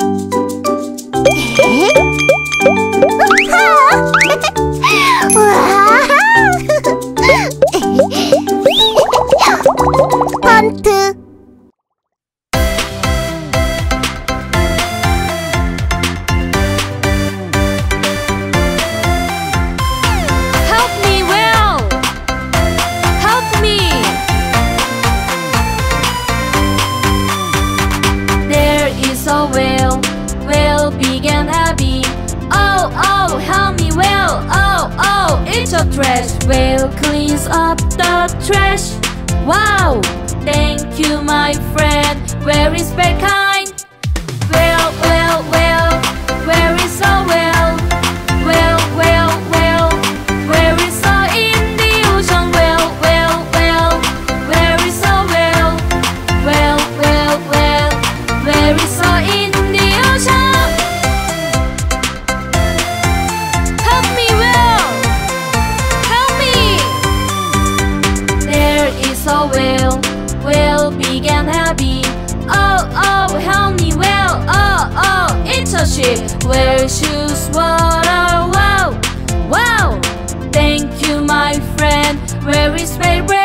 펀트. Trash whale cleans up the trash. Wow, thank you my friend. Where is that kind? Whale, whale, whale, where is a whale? Whale, whale, whale, where is a in the ocean? Whale, whale, whale, where is a whale? Whale, whale, whale, where is a in the ocean? Help me, whale. A whale, whale big and heavy. Oh, oh, help me, whale. Oh, oh, it's a ship. Whale shoes water. Wow, wow. Thank you, my friend. Where is whale?